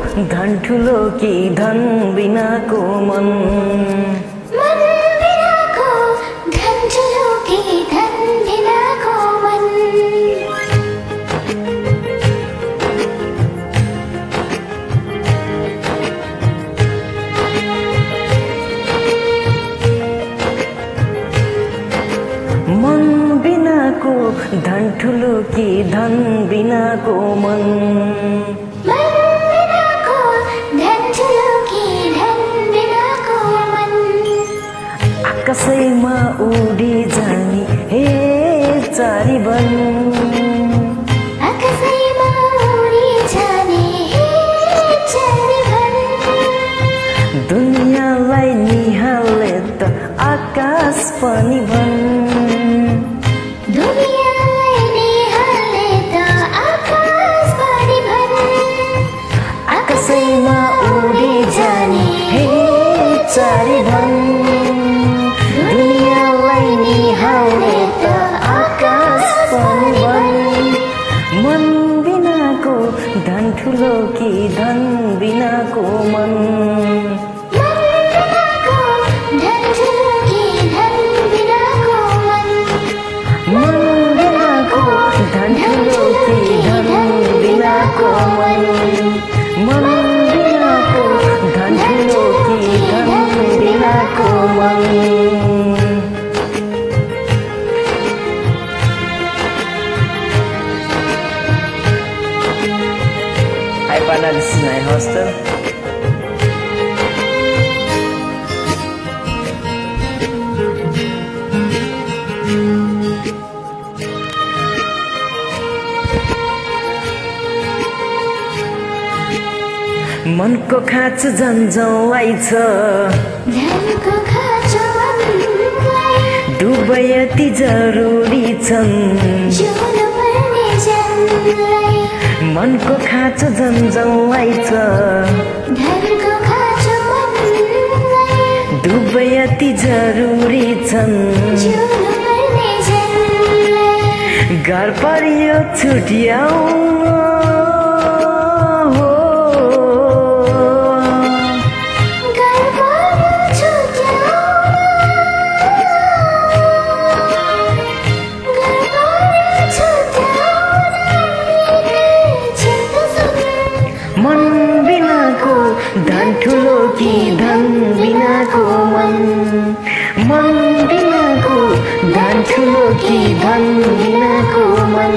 धन ठुलो कि धन बिनाको मन मन बिनाको धन ठुलो कि धन बिनाको मन मन बिनाको धन ठुलो कि धन बिनाको मन मन बिनाको धन ठुलो कि धन बिनाको मन आकाशैमा उडी जाने हे चारी वन आकाशैमा उडी जाने हे चारी वन दुनियाँलाई निहाले त आकाश पनि भन दुनियाँलाई निहाले त आकाश पनि भन आकाशैमा उडी जाने हे चारी वन दुनियाँलाई निहाले त आकाश पनि भन मन बिनाको धन ठुलो कि धन बिनाको मन मन बिनाको धन ठुलो कि धन बिनाको मन मन बिनाको धन ठुलो कि धन बिनाको मन Hi Pana, this is my hostel. मनको खाँचो जन्जाउलाई छ धनको खाँचो मनलाई डुबाइ अति जरुरी छन् जिउनु पर्ने जनलाई मनको खाँचो जन्जाउलाई छ धनको खाँचो मनलाई डुबाइ अति जरुरी छन् जिउनु पर्ने जनलाई घर परियो छुट्याउनु मन बिनाको धन ठुलो कि धन बिनाको मन मन बिनाको धन ठुलो कि धन बिनाको मन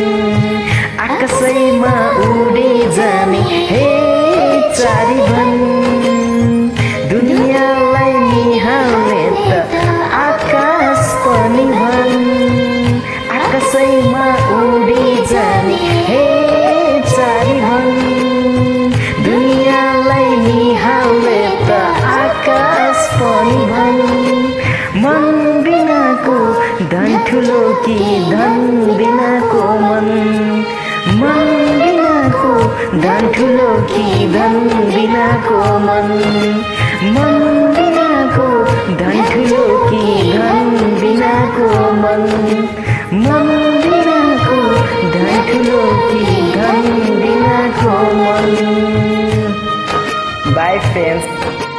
आकाशैमा उडी जाने हे चारी वन दुनियाँलाई निहाल्ने त आकाश पनि भन आकाशैमा उडी जाने हे चारी वन दुनियाँलाई निहाल्ने त आकाश पनि भन मन बिनाको धन ठुलो कि धन बिनाको मन मन बिनाको धन ठुलो कि धन बिनाको मन मन बिनाको धन ठुलो कि धन बिनाको मन मन बिनाको धन ठुलो कि धन बिनाको मन Bye friends.